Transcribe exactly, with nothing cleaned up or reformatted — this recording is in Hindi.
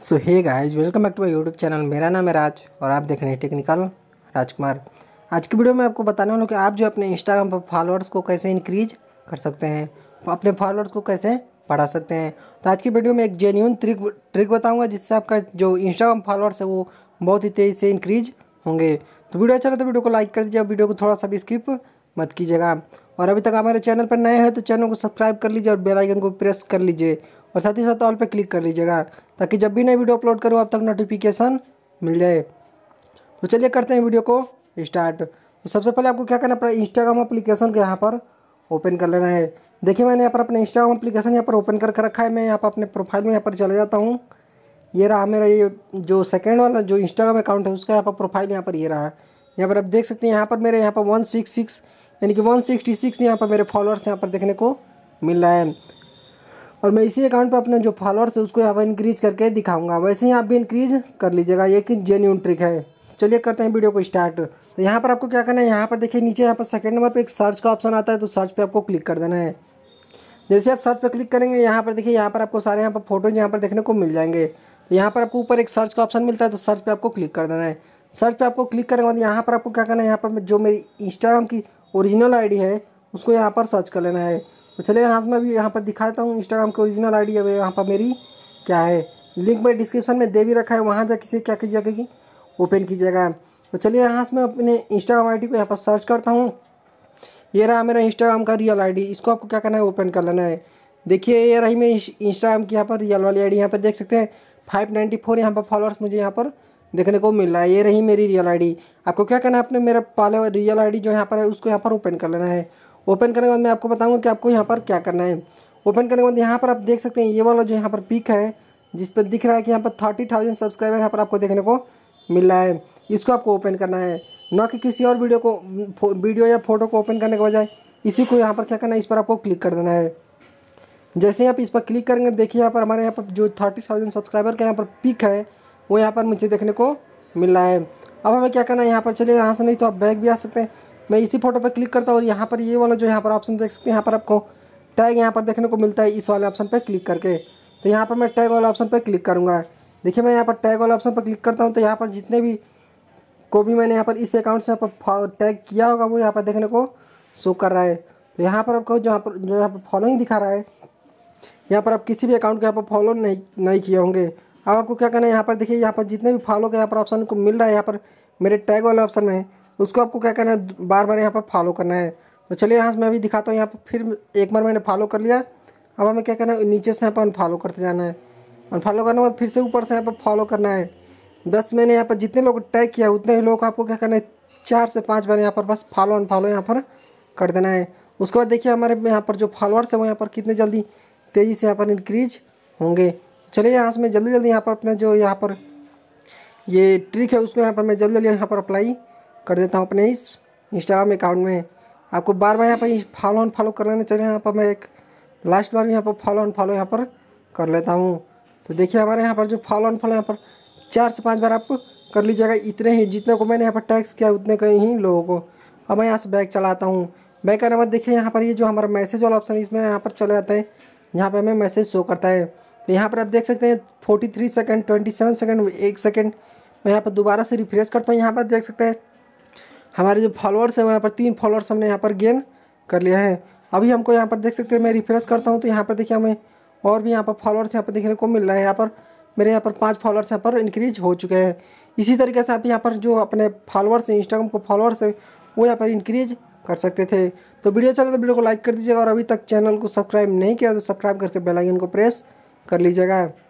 So hey guys, welcome back to my YouTube channel. मेरा नाम है राज और आप देख रहे हैं टेक्निकल राजकुमार। आज की वीडियो में आपको बताने वाला हूँ कि आप जो अपने इंस्टाग्राम पर फॉलोअर्स को कैसे इंक्रीज कर सकते हैं, अपने फॉलोअर्स को कैसे बढ़ा सकते हैं। तो आज की वीडियो में एक जेन्युइन ट्रिक ट्रिक बताऊँगा जिससे आपका जो इंस्टाग्राम फॉलोअर्स है वो बहुत ही तेज़ी से इंक्रीज होंगे। तो वीडियो अच्छा लगे तो वीडियो को लाइक कर दीजिए, वीडियो को थोड़ा सा भी स्किप मत कीजिएगा। और अभी तक हमारे चैनल पर नए हैं तो चैनल को सब्सक्राइब कर लीजिए और बेल आइकन को प्रेस कर लीजिए और साथ ही साथ ऑल पे क्लिक कर लीजिएगा ताकि जब भी नई वीडियो अपलोड करूँ आप तक नोटिफिकेशन मिल जाए। तो चलिए करते हैं वीडियो को स्टार्ट। तो सबसे पहले आपको क्या करना है, अपना इंस्टाग्राम एप्लीकेशन को यहाँ पर ओपन कर लेना है। देखिए मैंने यहाँ पर अपने इंस्टाग्राम एप्लीकेशन यहाँ पर ओपन करके रखा है। मैं यहाँ पर अपने प्रोफाइल में यहाँ पर चले जाता हूँ। ये रहा मेरा ये जो सेकेंड वाला जो इंस्टाग्राम अकाउंट है उसका यहाँ पर प्रोफाइल यहाँ पर ये रहा। यहाँ पर आप देख सकते हैं यहाँ पर मेरे यहाँ पर वन सिक्स सिक्स यानी कि वन सिक्सटी सिक्स यहाँ पर मेरे फॉलोअर्स यहाँ पर देखने को मिल रहा है। और मैं इसी अकाउंट पर अपने जो फॉलोअर्स है उसको यहाँ पर इंक्रीज करके दिखाऊंगा। वैसे ही आप भी इंक्रीज कर लीजिएगा, ये कि जेन्युइन ट्रिक है। चलिए करते हैं वीडियो को स्टार्ट। तो यहाँ पर आपको क्या करना है, यहाँ पर देखिए नीचे यहाँ पर सेकंड नंबर पे एक सर्च का ऑप्शन आता है, तो सर्च पे आपको क्लिक कर देना है। जैसे आप सर्च पे क्लिक करेंगे यहाँ पर देखिए यहाँ पर आपको सारे यहाँ पर फोटोज यहाँ पर देखने को मिल जाएंगे। तो यहाँ पर आपको ऊपर एक सर्च का ऑप्शन मिलता है, तो सर्च पे आपको क्लिक कर देना है। सर्च पे आपको क्लिक करेंगे और यहाँ पर आपको क्या करना है, यहाँ पर जो मेरी इंस्टाग्राम की ओरिजिनल आई डी है उसको यहाँ पर सर्च कर लेना है। तो चलिए यहाँ से मैं भी यहाँ पर दिखाता हूँ इंस्टाग्राम की ओरिजिनल आईडी है यहाँ पर मेरी क्या है। लिंक मैं डिस्क्रिप्शन में दे भी रखा है, वहाँ जाके से क्या कीजिएगा कि ओपन कीजिएगा। तो चलिए यहाँ से मैं अपने इंस्टाग्राम आईडी को यहाँ पर सर्च करता हूँ। ये रहा मेरा इंस्टाग्राम का रियल आईडी, इसको आपको क्या करना है, ओपन कर लेना है। देखिए ये रही मेरी इंस्टाग्राम की यहाँ पर रियल वाली आईडी। यहाँ पर देख सकते हैं फाइव नाइन्टी फोर यहाँ पर फॉलोअर्स मुझे यहाँ पर देखने को मिल रहा है। ये रही मेरी रियल आईडी। आपको क्या करना है, अपने मेरे पाले रियल आईडी जो यहाँ पर है उसको यहाँ पर ओपन कर लेना है। ओपन करने के बाद मैं आपको बताऊंगा कि आपको यहाँ पर क्या करना है। ओपन करने के बाद यहाँ पर आप देख सकते हैं ये वाला जो यहाँ पर पिक है जिस पर दिख रहा है कि यहाँ पर थर्टी थाउजेंड सब्सक्राइबर यहाँ पर आपको देखने को मिल रहा है, इसको आपको ओपन करना है। ना कि किसी और वीडियो को वीडियो या फोटो को ओपन करने के बजाय इसी को यहाँ पर क्या करना है, इस पर आपको क्लिक कर देना है। जैसे ही आप इस पर क्लिक करेंगे देखिए यहाँ पर हमारे यहाँ पर जो थर्टी थाउजेंड सब्सक्राइबर का यहाँ पर पिक है वो यहाँ पर मुझे देखने को मिल रहा है। अब हमें क्या करना है, यहाँ पर चलिए यहाँ से नहीं तो आप बैक भी आ सकते हैं। मैं इसी फोटो पर क्लिक करता हूँ और यहाँ पर ये वाला जो यहाँ पर ऑप्शन देख सकते हैं, यहाँ पर आपको टैग यहाँ पर देखने को मिलता है इस वाले ऑप्शन पर क्लिक करके। तो यहाँ पर मैं टैग वाला ऑप्शन पर क्लिक करूँगा। देखिए मैं यहाँ पर टैग वाला ऑप्शन पर क्लिक करता हूँ तो यहाँ पर जितने भी को भी मैंने यहाँ पर इस अकाउंट से यहाँ पर टैग किया होगा वो यहाँ पर देखने को शो कर रहा है। तो यहाँ पर आपको जो यहाँ पर जो यहाँ पर फॉलोइंग दिखा रहा है, यहाँ पर आप किसी भी अकाउंट को यहाँ पर फॉलो नहीं नहीं किए होंगे। अब आपको क्या करना है, यहाँ पर देखिए यहाँ पर जितने भी फॉलो के यहाँ पर ऑप्शन को मिल रहा है, यहाँ पर मेरे टैग वाला ऑप्शन में उसको आपको क्या करना है, बार बार यहाँ पर फॉलो करना है। तो चलिए यहाँ से मैं अभी दिखाता हूँ। यहाँ पर फिर एक बार मैंने फॉलो कर लिया। अब हमें क्या करना है, नीचे से यहाँ पर अनफॉलो करते जाना है। अनफॉलो करने के बाद फिर से ऊपर से यहाँ पर फॉलो करना है। बस मैंने यहाँ पर जितने लोग टैग किया उतने ही लोग आपको क्या करना है, चार से पाँच बार यहाँ पर बस फॉलो अनफॉलो यहाँ पर कर देना है। उसके बाद देखिए हमारे यहाँ पर जो फॉलोअर्स है वो यहाँ पर कितने जल्दी तेज़ी से यहाँ पर इंक्रीज होंगे। चलिए यहाँ से मैं जल्दी जल्दी यहाँ पर अपना जो यहाँ पर ये ट्रिक है उसको यहाँ पर मैं जल्दी जल्दी यहाँ पर अप्लाई कर देता हूँ अपने इस इंस्टाग्राम अकाउंट में। आपको बार बार यहाँ पर फॉलो ऑन फॉलो कर लेना चाहिए। यहाँ पर मैं एक लास्ट बार यहाँ पर फॉलो ऑन फॉलो यहाँ पर कर लेता हूँ। तो देखिए हमारे यहाँ पर जो फॉलो ऑन फॉलो यहाँ पर चार से पाँच बार आप कर लीजिएगा, इतने ही जितने को मैंने यहाँ पर टैक्स किया उतने के ही लोगों को। अब मैं यहाँ से बैक चलाता हूँ। बैक करने के बाद देखिए यहाँ पर ये जो हमारा मैसेज वाला ऑप्शन है इसमें यहाँ पर चले जाते हैं, यहाँ पर हमें मैसेज शो करता है। तो यहाँ पर आप देख सकते हैं forty three second twenty seven second एक सेकेंड मैं यहाँ पर दोबारा से रिफ्रेश करता हूँ। यहाँ पर देख सकते हैं हमारे जो फॉलोअर्स हैं यहाँ पर तीन फॉलोअर्स हमने यहाँ पर गेन कर लिया है। अभी हमको यहाँ पर देख सकते हैं मैं रिफ्रेश करता हूँ तो यहाँ पर देखिए हमें और भी यहाँ पर फॉलोअर्स यहाँ पर देखने को मिल रहा है। यहाँ पर मेरे यहाँ पर पाँच फॉलोअर्स यहाँ पर इंक्रीज हो चुके हैं। इसी तरीके से आप यहाँ पर जो अपने फॉलोअर्स हैं इंस्टाग्राम को फॉलोअर्स है वो यहाँ पर इंक्रीज कर सकते थे। तो वीडियो चले तो वीडियो को लाइक कर दीजिएगा और अभी तक चैनल को सब्सक्राइब नहीं किया तो सब्सक्राइब करके बेल आइकन को प्रेस कर लीजिएगा।